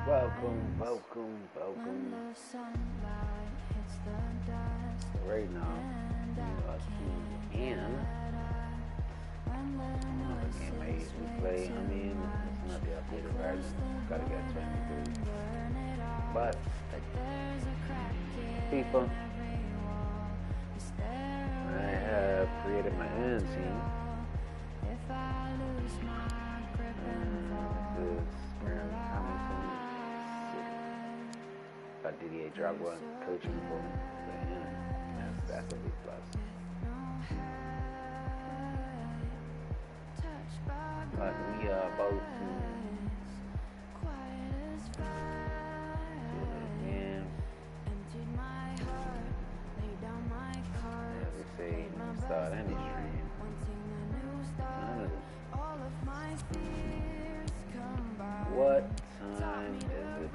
Welcome, welcome, welcome. Right now, we are tuned in. Another game I usually play. I mean, it's not the updated version. Gotta get 23. But, people, I have created my own team. This is Hamilton City. Got Didier Drogba coaching for him. That's a big plus. But we are about to do it again. As we say, start any stream. What time is it?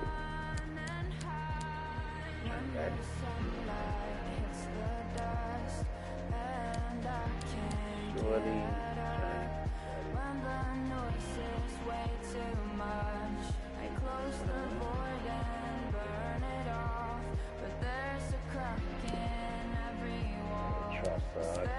Okay. Surely. Trust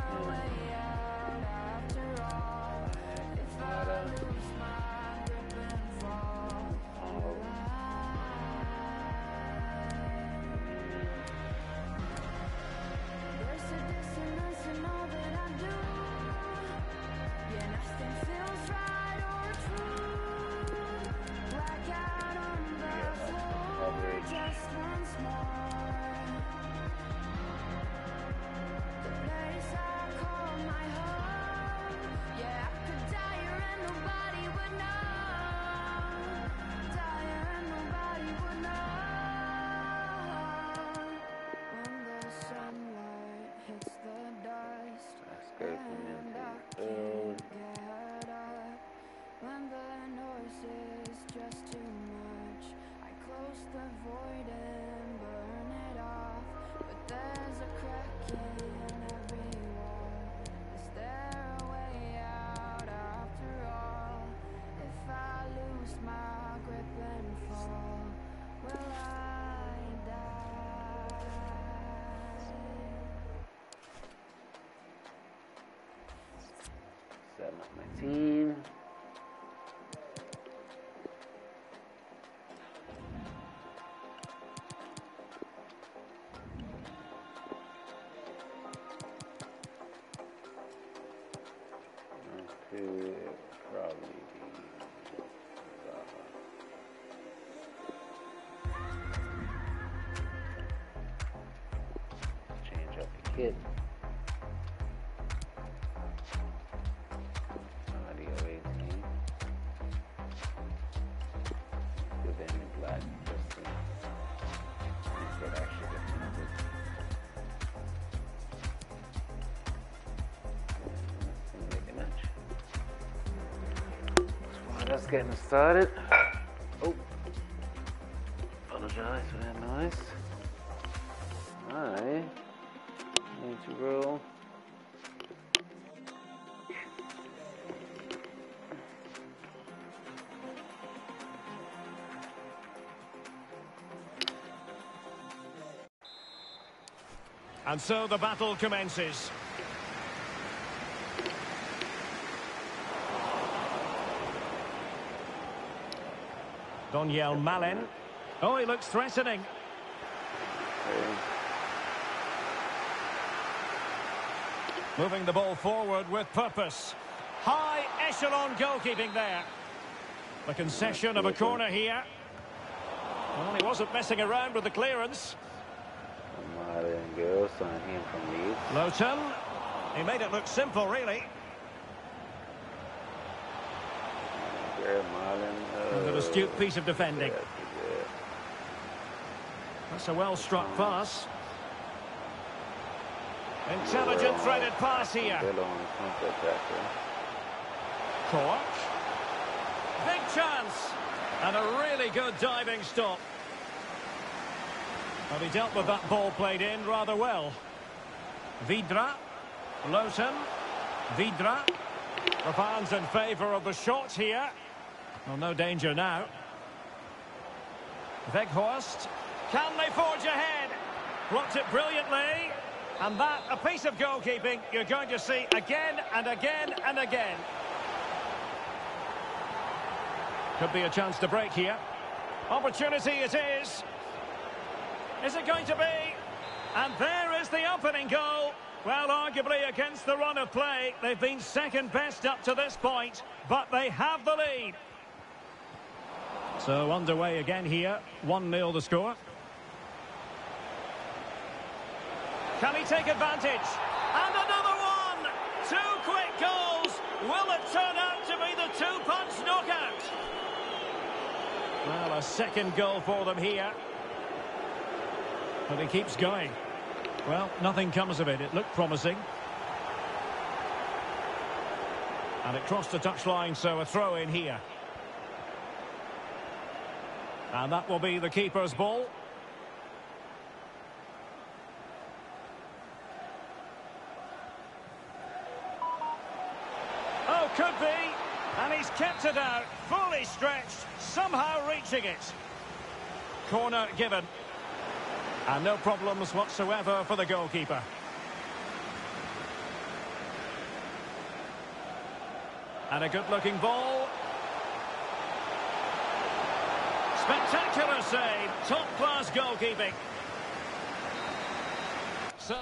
Setting up my team. Probably change up the kit. Audio 18. Give them the black just to make it actually get just getting started. Oh, apologize for that noise. I need to roll. And so the battle commences. Donyell Malen. Oh, he looks threatening. Moving the ball forward with purpose. High echelon goalkeeping there. The concession of a corner here. Well, he wasn't messing around with the clearance. Lowton. He made it look simple, really. An astute piece of defending. That's a well-struck pass. Intelligent threaded pass here. Cork. Big chance. And a really good diving stop. Well, he dealt with that ball played in rather well. Vydra. Lowton. Vydra. The fans in favour of the shot here. Well, no danger now. Weghorst. Can they forge ahead? Blocked it brilliantly. And that, a piece of goalkeeping you're going to see again and again and again. Could be a chance to break here. Opportunity it is. Is it going to be? And there is the opening goal. Well, arguably against the run of play, they've been second best up to this point, but they have the lead. So underway again here, 1-0 the score. Can he take advantage? And another one! 2 quick goals! Will it turn out to be the 2-punch knockout? Well, a second goal for them here. But he keeps going. Well, nothing comes of it. It looked promising. And it crossed the touchline, so a throw in here. And that will be the keeper's ball. Oh, could be. And he's kept it out, fully stretched, somehow reaching it. Corner given. And no problems whatsoever for the goalkeeper. And a good-looking ball. Spectacular save. Top-class goalkeeping. So...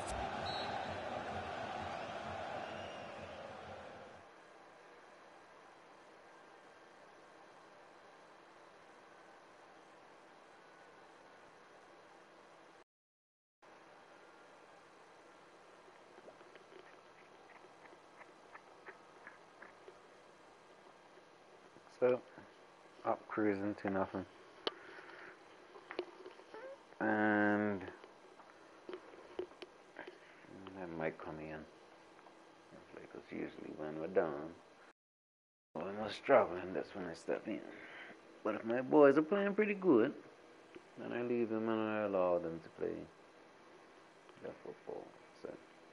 So, up cruising to nothing. And that might come in. Because usually when we're done, when we're struggling, that's when I step in. But if my boys are playing pretty good, then I leave them and I allow them to play their football. So.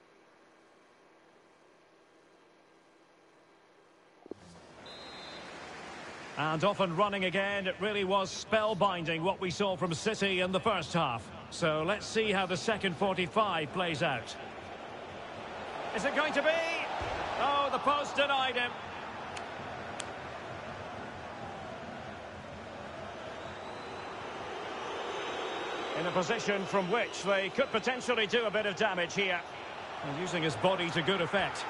And off and running again. It really was spellbinding what we saw from City in the first half. So let's see how the second 45 plays out. Is it going to be? Oh, the post denied him. In a position from which they could potentially do a bit of damage here. And using his body to good effect.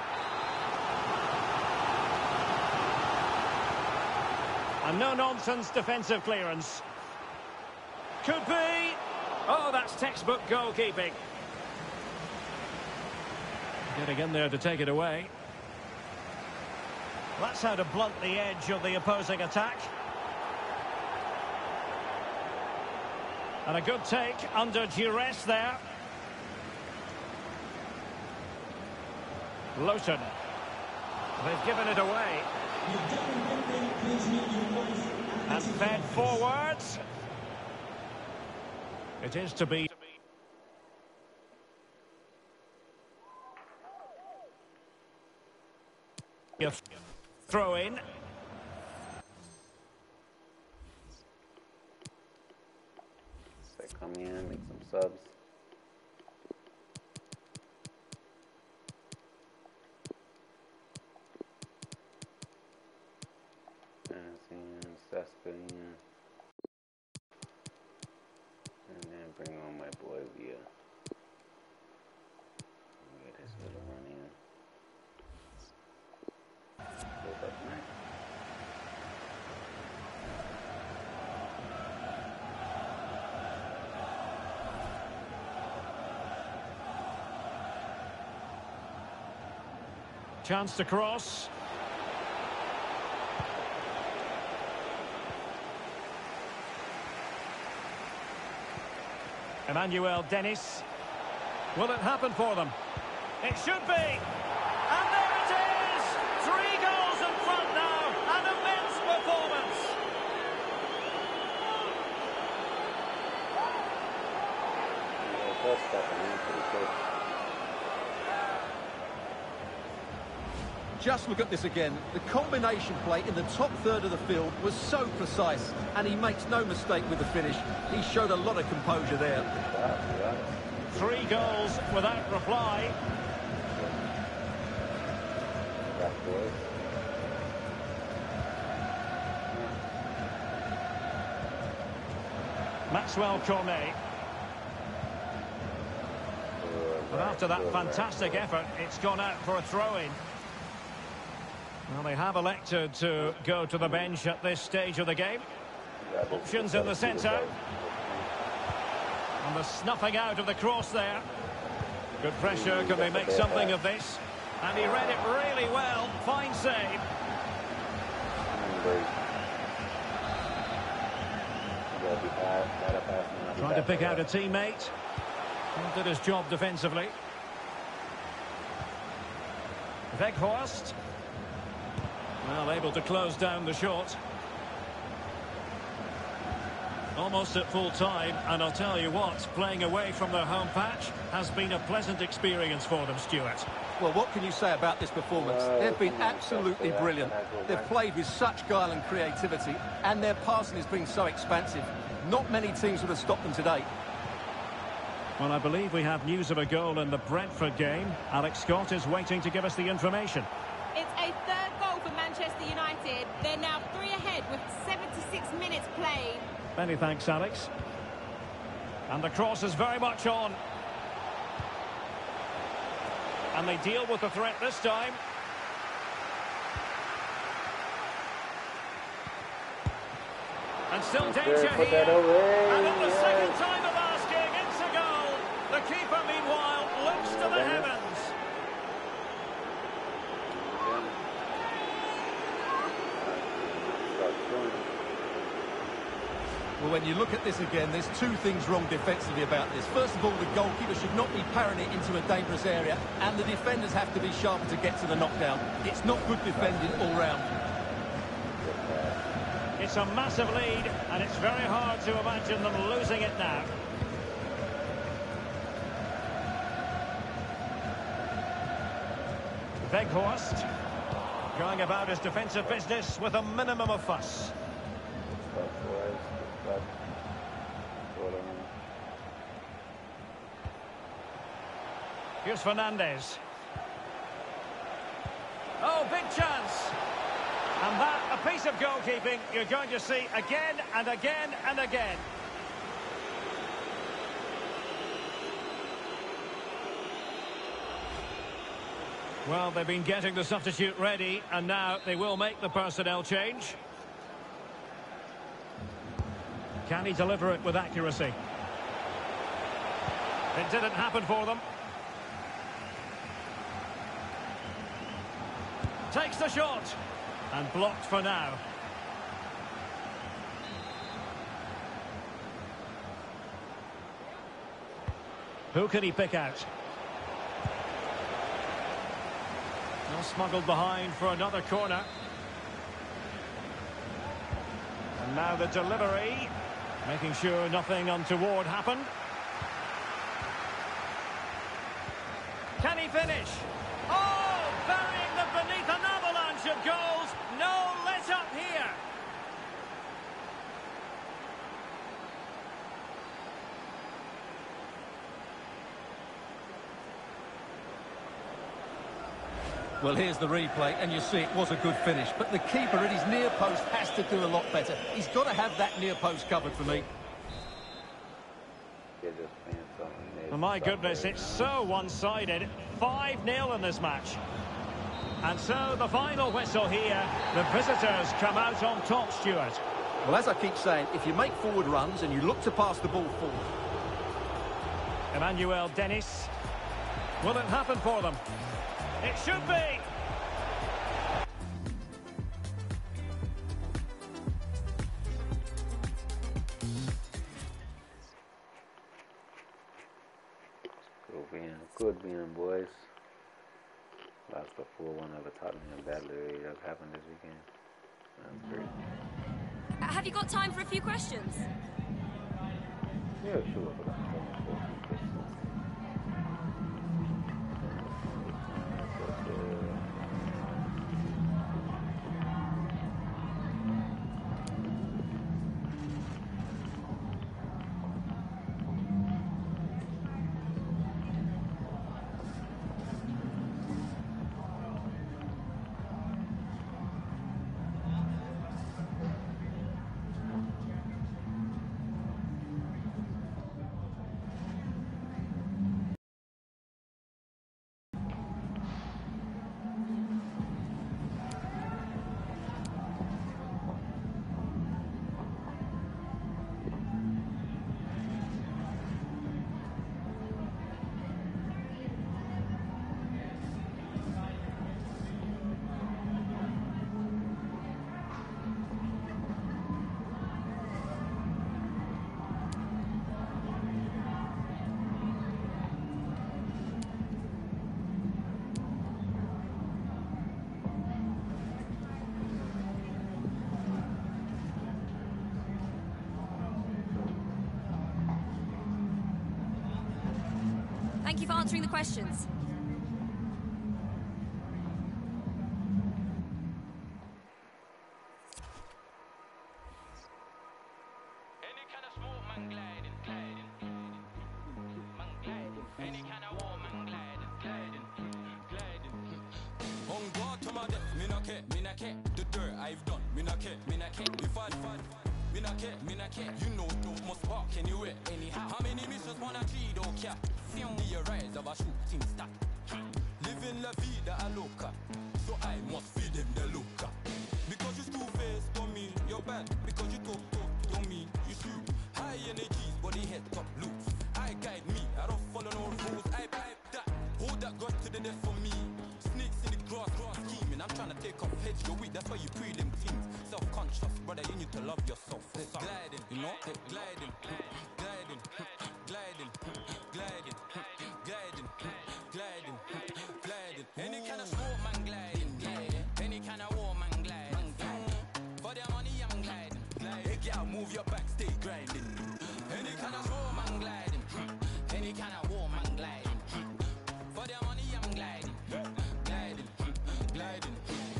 A no-nonsense defensive clearance. Could be. Oh, that's textbook goalkeeping. Getting in there to take it away. That's how to blunt the edge of the opposing attack. And a good take under duress there. Lowton. They've given it away. And fed forwards. It is to be. Throw in. So come in, make some subs. Seska in. And then bring on my boy Villa. Get his little run in. Build up nice. Chance to cross. Emmanuel Dennis. Will it happen for them? It should be. And there it is! 3 goals in front now. An immense performance. just look at this again. The combination play in the top third of the field was so precise, and he makes no mistake with the finish. He showed a lot of composure there. 3 goals without reply. Maxwell Cornet. But after that fantastic effort, it's gone out for a throw-in. Well, they have elected to go to the bench at this stage of the game. Options in the centre. And the snuffing out of the cross there. Good pressure. Can they make something of this? And he read it really well. Fine save. Trying to pick out a teammate. Did his job defensively. Weghorst. Well, able to close down the shot. Almost at full time, and I'll tell you what, playing away from their home patch has been a pleasant experience for them, Stuart. Well, what can you say about this performance? They've been absolutely brilliant. They've played with such guile and creativity, and their passing has been so expansive. Not many teams would have stopped them today. Well, I believe we have news of a goal in the Brentford game. Alex Scott is waiting to give us the information. It's a third goal for Manchester United. They're now 3 ahead with 76 minutes played. Many thanks, Alex. And the cross is very much on. And they deal with the threat this time. And still danger here. And in the second time of asking, it's a goal. The keeper, meanwhile, looks to the heavens. Well, when you look at this again, there's 2 things wrong defensively about this. First of all, the goalkeeper should not be parrying it into a dangerous area, and the defenders have to be sharper to get to the knockdown. It's not good defending all round. It's a massive lead, and it's very hard to imagine them losing it now. Weghorst going about his defensive business with a minimum of fuss. Here's Fernandez. Oh, big chance. And that, a piece of goalkeeping you're going to see again and again and again. Well, they've been getting the substitute ready, and now they will make the personnel change. Can he deliver it with accuracy? It didn't happen for them. Takes the shot. And blocked for now. Who can he pick out? Well, smuggled behind for another corner. And now the delivery. Making sure nothing untoward happened. Can he finish? Oh, burying them beneath an avalanche of goals. No let up here. Well, here's the replay, and you see it was a good finish. But the keeper at his near post has to do a lot better. He's got to have that near post covered for me. Oh, my goodness, it's so one-sided. 5-0 in this match. And so the final whistle here. The visitors come out on top, Stuart. Well, as I keep saying, if you make forward runs and you look to pass the ball forward. Emmanuel Dennis. Will it happen for them? It should be. Good being, boys. Lost the 4-1 over Tottenham Battery. That happened this weekend. That's great. Have you got time for a few questions? Yeah, sure. But I'm going for a few questions. Thank you for answering the questions. The dirt I've done, me not care. If I me not care. You know, no must park anywhere, anyhow. How many missions wanna cheat, don't care. The rise of a shooting star. Living la vida a loca, so I must feed them the loca. Because you two-faced, don't mean you're bad. Because you talk, don't mean you shoot. High energies, body head top loose. I guide me, I don't follow no rules. I pipe that, hold that gun to the death for me. Snakes in the grass scheming. I'm trying to take off heads, you're weak, that's why you pre them things. Self-conscious, brother, you need to love yourself. Gliding, you know, gliding, gliding, gliding, gliding, gliding, gliding, gliding. Any kind of sport, man, gliding, gliding. Any kind of war, man, gliding, gliding. For their money, I'm gliding, gliding. Hey, girl, move your back, stay grinding. Any kind of sport, man, gliding. Any kind of war, man, gliding. For their money, I'm gliding, gliding, gliding.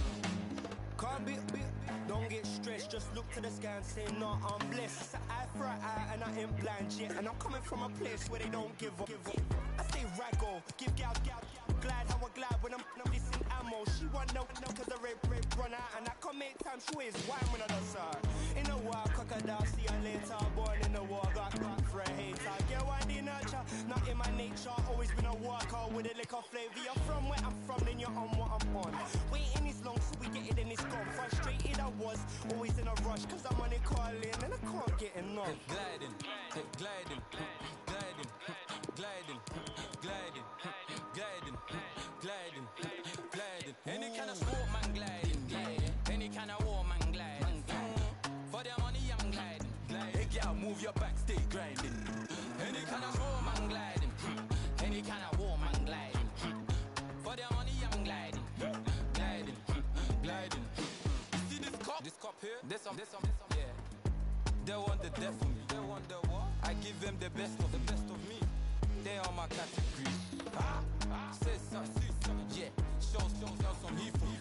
Can't be, don't get stressed, just look to the sky and say, no, I'm blessed. It's an eye for an eye and I ain't blind yet. And I'm coming from a place where they don't give up. I say raggo, give gal, glide how I glide when I'm missing ammo. She want no, cause the rape run out. And I come 8 times, she is wine when I does her. In the war, crocodile, see her later. Born in the war, got for a hater. Get one the nurture, not in my nature. Always been a walker with a liquor flavor. You're from where I'm from, then you're on what I'm on. Waiting is long, so we get it and it's gone. Frustrated I was, always in a rush, cause I'm on it calling and I can't get enough. Gliding, gliding, gliding, gliding, gliding, gliding, gliding, gliding. Any kind of sport, man, gliding, gliding. Any kind of war, man, gliding, gliding. For their money, I'm gliding, gliding. Hey, girl, move your back, stay grinding. Any kind of sport, man, gliding. Any kind of war, man, gliding. For their money, I'm gliding, gliding, gliding. You see this cup here? This some, yeah. They want the death of me. They want the what? I give them the best of me. They are my category. Say something, yeah. Show some heat for me.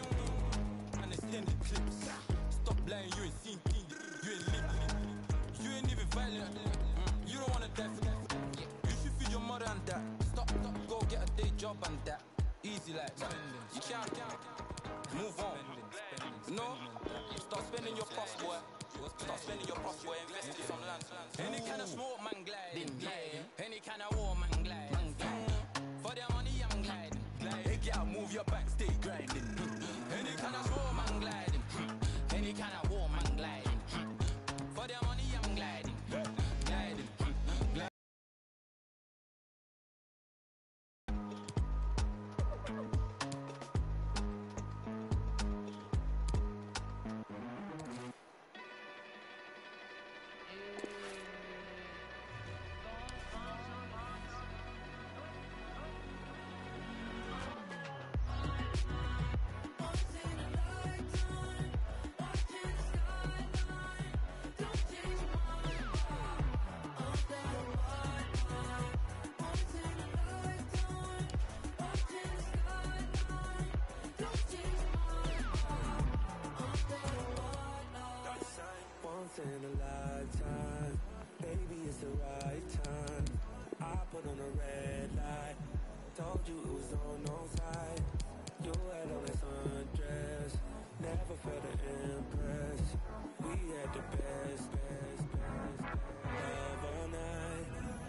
And extend the clips. Stop lying, you ain't seen things. You ain't living. You ain't even violent. You don't wanna die for that. You should feed your mother and that. Stop, go get a day job and that. Easy like you can't move on. No, stop spending your puff, boy. Stop spending your puff, boy. Invest in some land. Any kind of smoke, man, gliding. Any kind of war, man, gliding. For their money, I'm gliding. Hey, girl, move your back, stay grinding. Any kind of smoke, man, gliding. Any kind of war, man, gliding. For their money, I'm gliding. Gliding, gliding. Once in a lifetime, baby, it's the right time. I put on a red light, told you it was on side. You had on this undress, never felt to impress. We had the best love all night.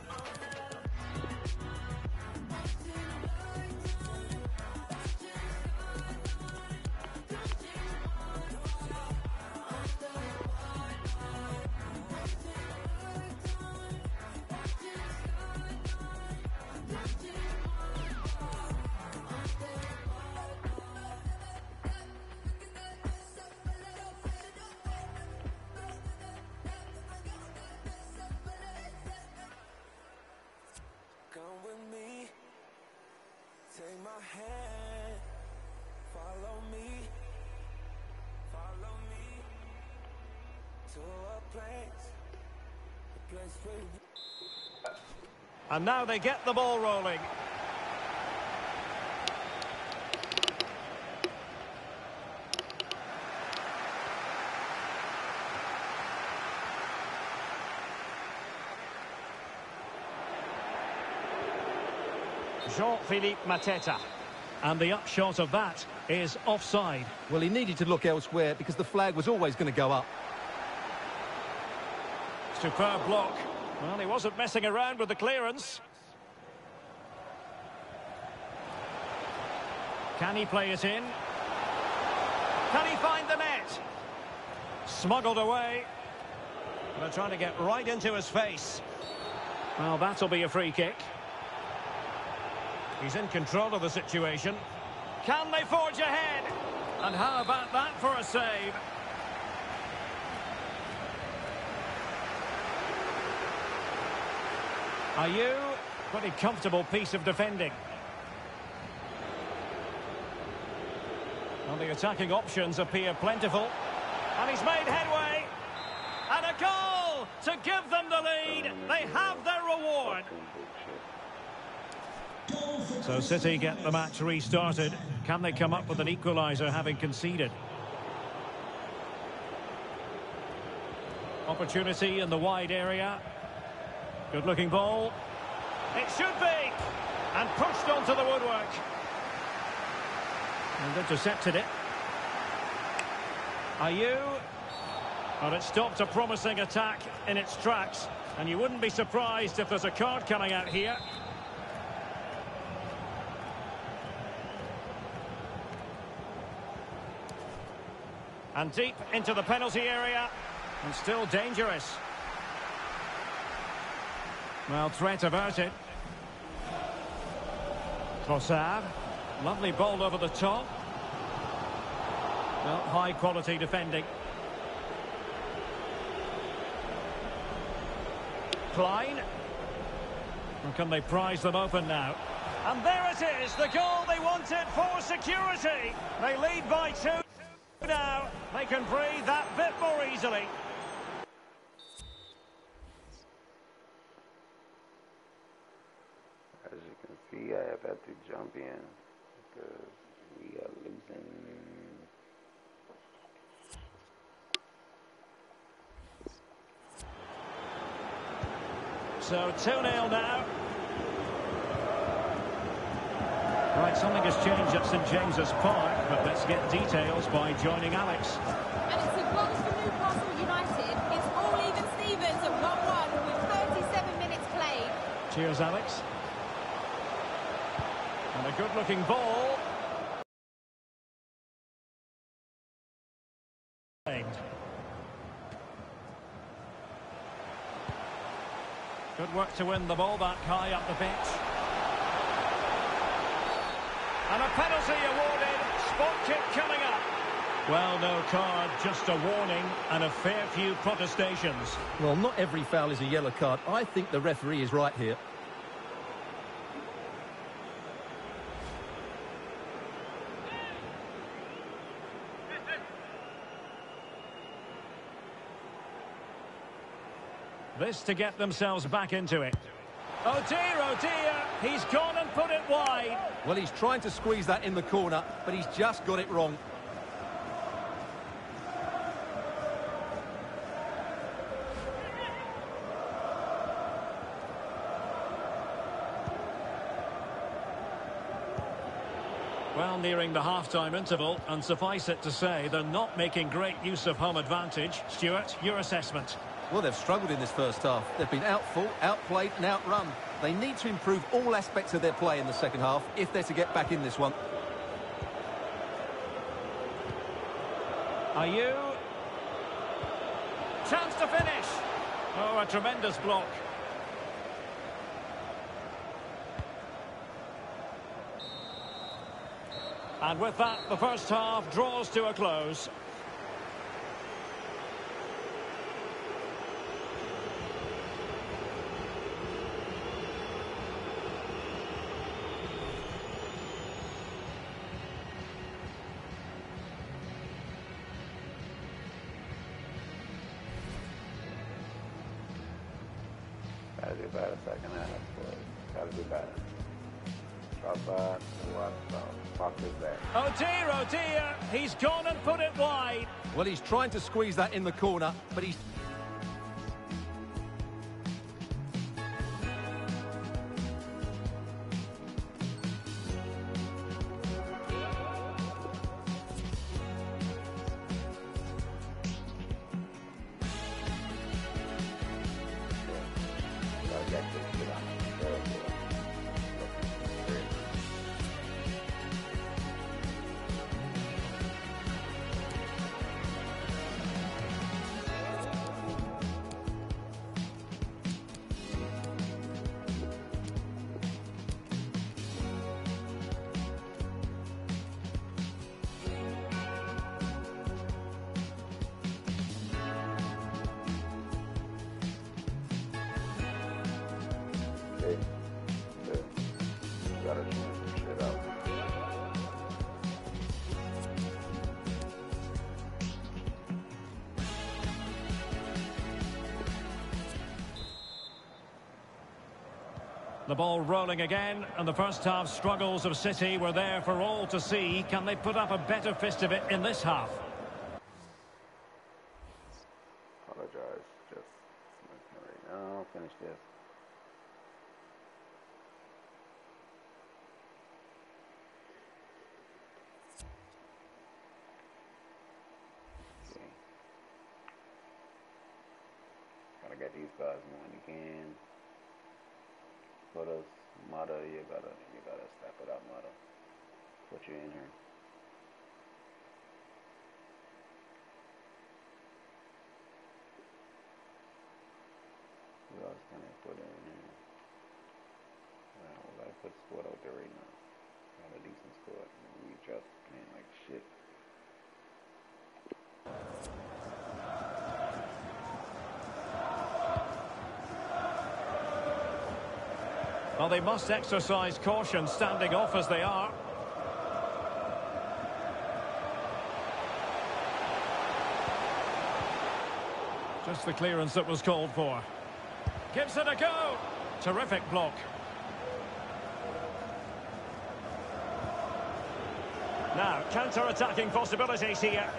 Come with me, take my hand, follow me to a place where And now they get the ball rolling. Jean-Philippe Mateta. And the upshot of that is offside. Well, he needed to look elsewhere because the flag was always going to go up. Superb block. Well, he wasn't messing around with the clearance. Can he play it in? Can he find the net? Smuggled away. They're trying to get right into his face. Well, that'll be a free kick. He's in control of the situation. Can they forge ahead? And how about that for a save? Ayew, pretty comfortable piece of defending. Well, the attacking options appear plentiful. And he's made headway. And a goal to give them the lead. They have their reward. So City get the match restarted. Can they come up with an equaliser having conceded? Opportunity in the wide area. Good looking ball. It should be. And pushed onto the woodwork. And intercepted it. Ayew. Well, it stopped a promising attack in its tracks. And you wouldn't be surprised if there's a card coming out here. And deep into the penalty area. And still dangerous. Well, threat averted. Trossard. Lovely ball over the top. Well, high quality defending. Klein. Or can they prize them open now? And there it is, the goal they wanted for security. They lead by 2 now. They can breathe that bit more easily. As you can see, I have had to jump in because we are losing. So 2-0 now. Right, something has changed at St James's Park, but let's get details by joining Alex. And it's a goal for Newcastle United. It's all even Stevens at 1-1 with 37 minutes played. Cheers, Alex. And a good-looking ball. Good work to win the ball back high up the pitch. And a penalty awarded. Spot kick coming up. Well, no card, just a warning and a fair few protestations. Well, not every foul is a yellow card. I think the referee is right here. This to get themselves back into it. Oh dear, he's gone and put it wide. Well, he's trying to squeeze that in the corner, but he's just got it wrong. Well, nearing the half-time interval, and suffice it to say, they're not making great use of home advantage. Stuart, your assessment? Well, they've struggled in this first half. They've been outfought, outplayed and outrun. They need to improve all aspects of their play in the second half if they're to get back in this one. Ayew. Chance to finish. Oh, a tremendous block. And with that, the first half draws to a close. About a second half, but Gotta do better. Drop back, pop this back. Oh dear, he's gone and put it wide. Well, he's trying to squeeze that in the corner, but he's... Gotta change some shit up. The ball rolling again, and the first half struggles of City were there for all to see. Can they put up a better fist of it in this half? Apologize. Just right now. Finish this. Okay. Gotta get these guys more than you can. Put us, Mata, you gotta step it up, Mata. Put you in here. Who else can I put in here? Well, I put squad out there right now. Got a decent squad. We just playing like shit. Well, they must exercise caution standing off as they are. Just the clearance that was called for. Gives it a go. Terrific block. Now, counter-attacking possibilities here.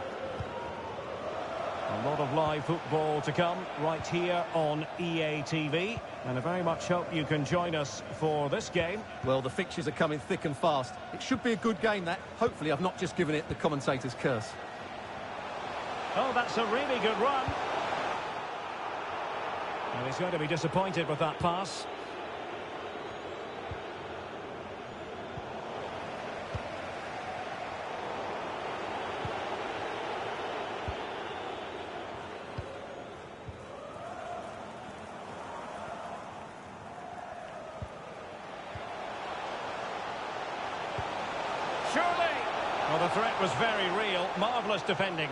A lot of live football to come right here on EA TV. And I very much hope you can join us for this game. Well, the fixtures are coming thick and fast. It should be a good game, that. Hopefully I've not just given it the commentator's curse. Oh, that's a really good run. Well, he's going to be disappointed with that pass. Surely! Well, the threat was very real. Marvellous defending.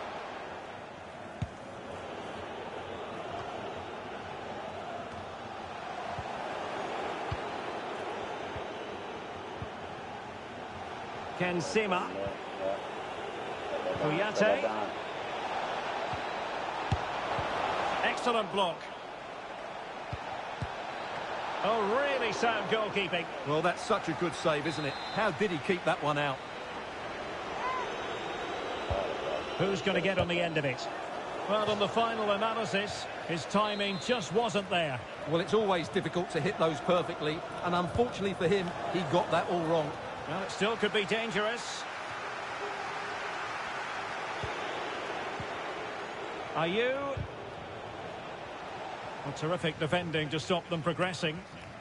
Ken Sema. Kouyaté. Excellent block. Oh, really sound goalkeeping. Well, that's such a good save, isn't it? How did he keep that one out? Who's going to get on the end of it? Well, on the final analysis, his timing just wasn't there. Well, it's always difficult to hit those perfectly, and unfortunately for him, he got that all wrong. Well, it still could be dangerous. Ayew. Well, terrific defending to stop them progressing.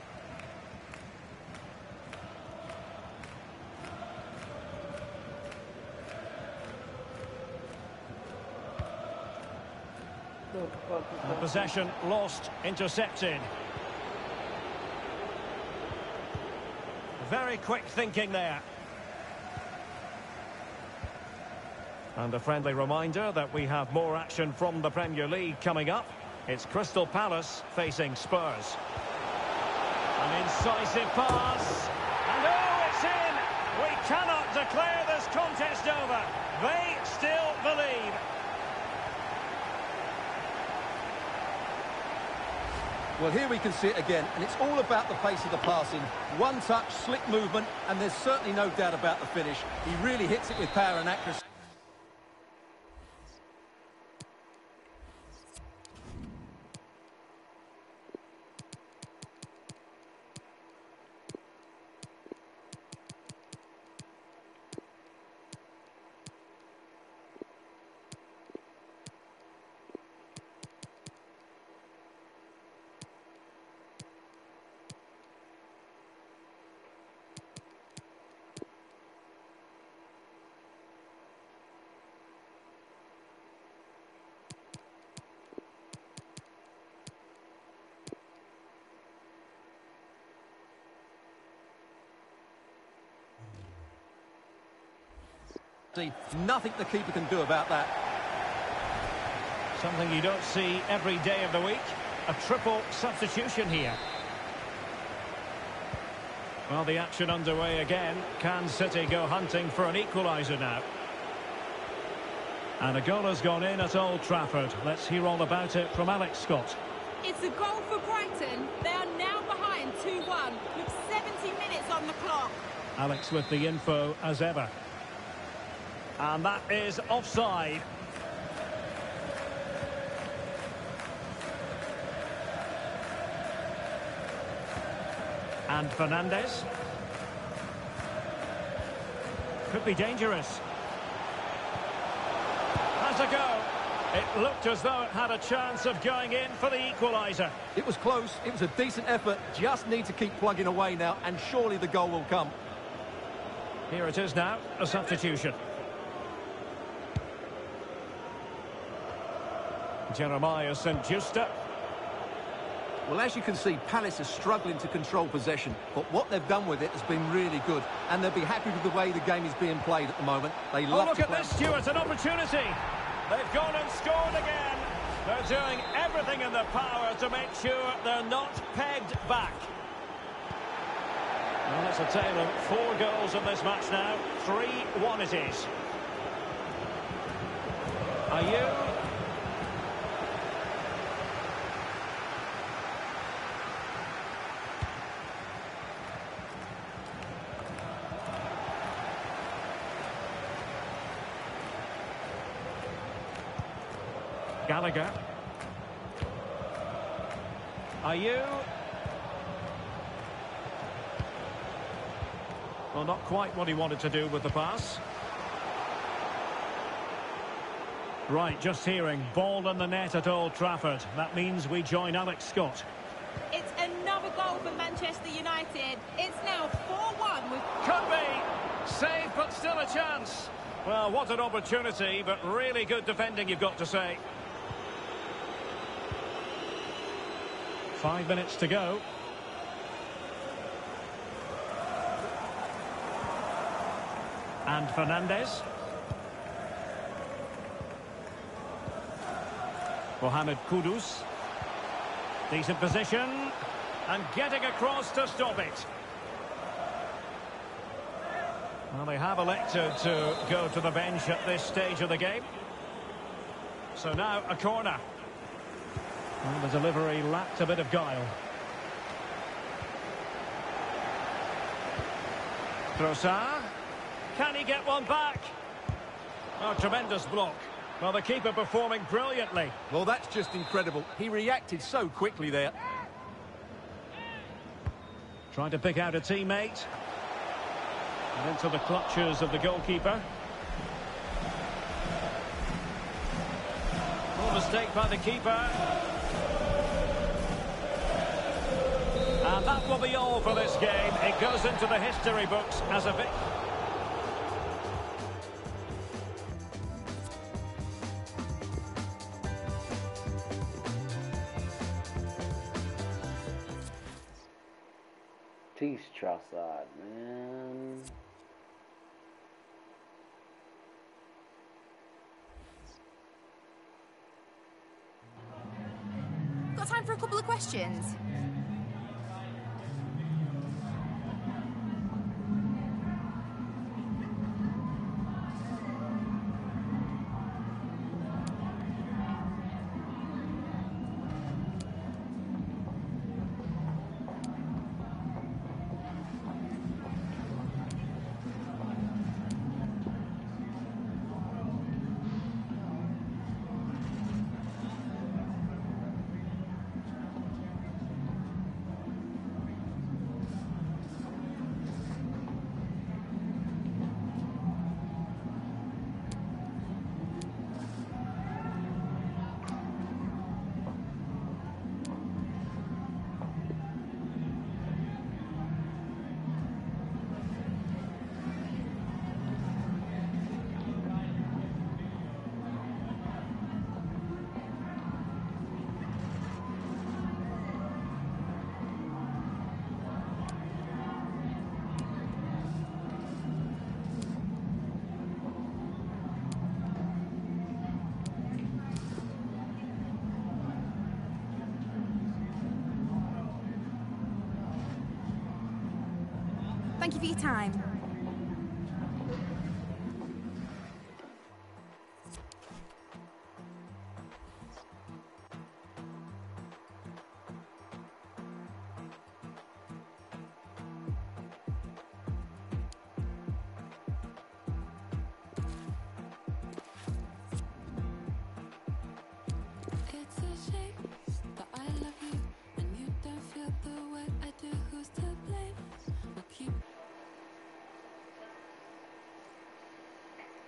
The possession lost, intercepted. Very quick thinking there. And a friendly reminder that we have more action from the Premier League coming up. It's Crystal Palace facing Spurs. An incisive pass. And oh, it's in! We cannot declare this contest over. They still believe. Well, here we can see it again, and it's all about the pace of the passing. One touch, slick movement, and there's certainly no doubt about the finish. He really hits it with power and accuracy. Nothing the keeper can do about that. Something you don't see every day of the week. A triple substitution here. Well, the action underway again. Can City go hunting for an equaliser now? And a goal has gone in at Old Trafford. Let's hear all about it from Alex Scott. It's a goal for Brighton. They are now behind 2-1 with 70 minutes on the clock. Alex with the info as ever. And that is offside. And Fernandes. Could be dangerous. Has a go. It looked as though it had a chance of going in for the equaliser. It was close. It was a decent effort. Just need to keep plugging away now, and surely the goal will come. Here it is now, a substitution. Jeremiah St Juste. Well, as you can see, Palace are struggling to control possession, but what they've done with it has been really good, and they'll be happy with the way the game is being played at the moment. They love look to at play. this, Stuart, an opportunity. They've gone and scored again. They're doing everything in their power to make sure they're not pegged back. Well, it's a tale of 4 goals in this match now. 3-1 it is. Ayew. Gallagher. Ayew. Well, not quite what he wanted to do with the pass. Right, just hearing. Ball in the net at Old Trafford. That means we join Alex Scott. It's another goal for Manchester United. It's now 4-1 with... Could be. Save, but still a chance. Well, what an opportunity, but really good defending, you've got to say. 5 minutes to go. And Fernandes. Mohamed Kudus. Decent position. And getting across to stop it. Well, they have elected to go to the bench at this stage of the game. So now a corner. Well, the delivery lacked a bit of guile. Trossard. Can he get one back? Oh, tremendous block. Well, the keeper performing brilliantly. Well, that's just incredible. He reacted so quickly there. Trying to pick out a teammate. And into the clutches of the goalkeeper. Oh, mistake by the keeper. And that will be all for this game. It goes into the history books as a victory. Trossard, man. Got time for a couple of questions? Thank you for your time.